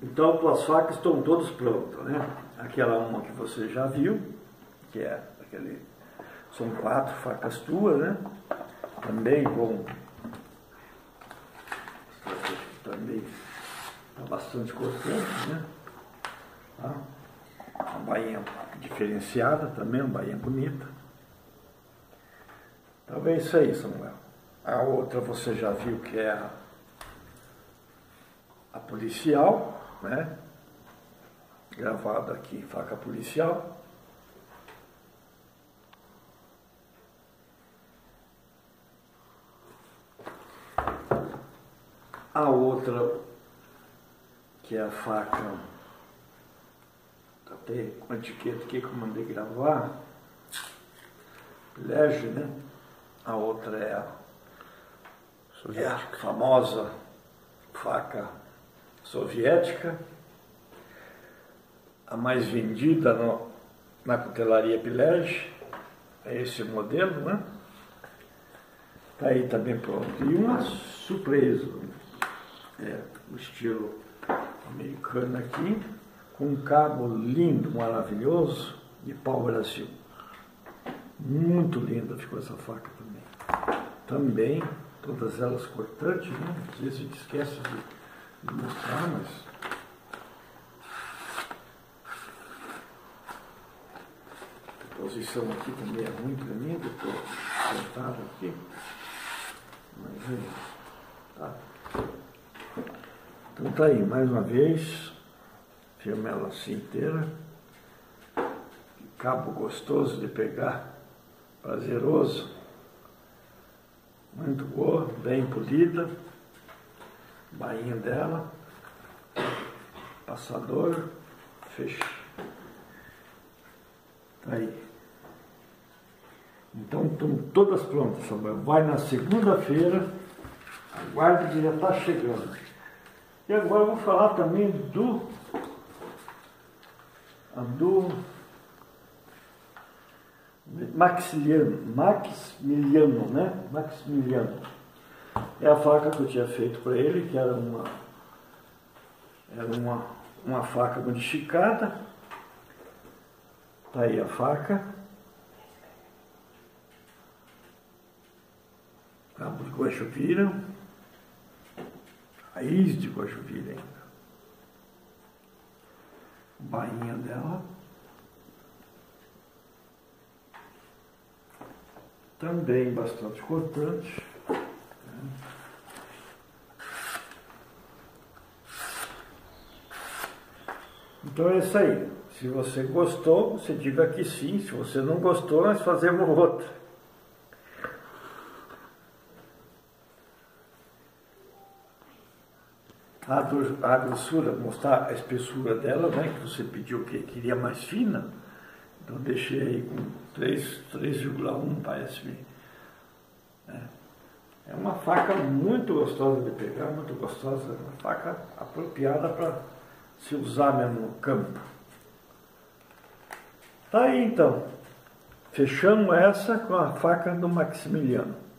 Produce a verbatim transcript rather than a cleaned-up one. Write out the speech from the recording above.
Então, tuas facas estão todas prontas, né? Aquela uma que você já viu, que é aquele, são quatro facas tuas, né? Também com, também está bastante cortante, né? Tá? Uma bainha diferenciada também, uma bainha bonita. Então é isso aí, Samuel. A outra você já viu que é a, a policial, né? Gravada aqui, faca policial. A outra, que é a faca, até com a etiqueta aqui que eu mandei gravar, Pilege, né? A outra é a, é a famosa faca soviética, a mais vendida no, na cutelaria Pilege, é esse modelo, né? Tá aí também pronto. E uma surpresa, é o estilo americano aqui, com um cabo lindo, maravilhoso, de pau-brasil. Muito linda ficou essa faca também. Também, todas elas cortantes, né? Às vezes a gente esquece de, de mostrar, mas... A posição aqui também é muito linda, estou sentado aqui. Mas aí, tá. Então tá aí, mais uma vez, filma ela assim inteira. Cabo gostoso de pegar, prazeroso, muito boa, bem polida, bainha dela, passador, fecha. Tá aí. Então estão todas prontas, Samuel. Vai na segunda-feira, aguarde que já está chegando. E agora eu vou falar também do, do Maximiliano, Maximiliano, né? Maximiliano. É a faca que eu tinha feito para ele, que era uma, era uma, uma faca modificada. Tá aí a faca. Cabo de guaxuvira. Raiz de guaxuvira ainda. Bainha dela. Também bastante cortante. Então é isso aí. Se você gostou, você diga que sim. Se você não gostou, nós fazemos outra. A grossura, mostrar a espessura dela, né? Que você pediu que queria mais fina. Então deixei aí com três vírgula um, parece-me. É uma faca muito gostosa de pegar, muito gostosa, uma faca apropriada para se usar mesmo no campo. Tá aí então, fechamos essa com a faca do Maximiliano.